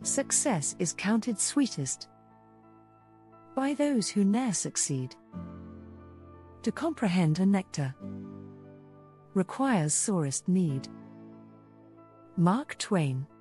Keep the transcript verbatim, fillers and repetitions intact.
Success is counted sweetest by those who ne'er succeed. To comprehend a nectar requires sorest need. Mark Twain.